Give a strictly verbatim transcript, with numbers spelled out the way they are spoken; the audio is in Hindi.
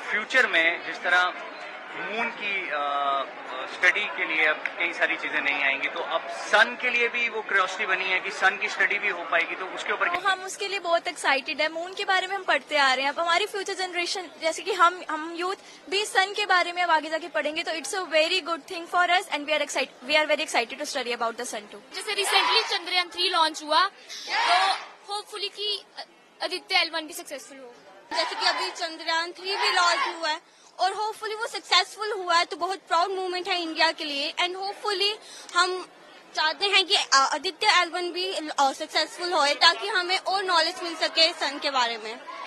फ्यूचर में जिस तरह मून की स्टडी के लिए अब कई सारी चीजें नहीं आएंगी, तो अब सन के लिए भी वो क्यूरियोसिटी बनी है कि सन की स्टडी भी हो पाएगी, तो उसके ऊपर तो हम उसके लिए बहुत एक्साइटेड है। मून के बारे में हम पढ़ते आ रहे हैं, अब हमारी फ्यूचर जनरेशन जैसे कि हम हम यूथ भी सन के बारे में अब आगे जाके पढ़ेंगे, तो it's a very good thing for us and we are excited we are very excited to study about the sun too. जैसे रिसेंटली चंद्रयान थ्री लॉन्च हुआ, तो होपफुली कि आदित्य एल वन भी सक्सेसफुल हो। जैसे कि अभी चंद्रयान थ्री भी लॉन्च हुआ है और होपफुली वो सक्सेसफुल हुआ है, तो बहुत प्राउड मूवमेंट है इंडिया के लिए। एंड होपफुली हम चाहते हैं कि आदित्य एल वन भी सक्सेसफुल होए ताकि हमें और नॉलेज मिल सके सन के बारे में।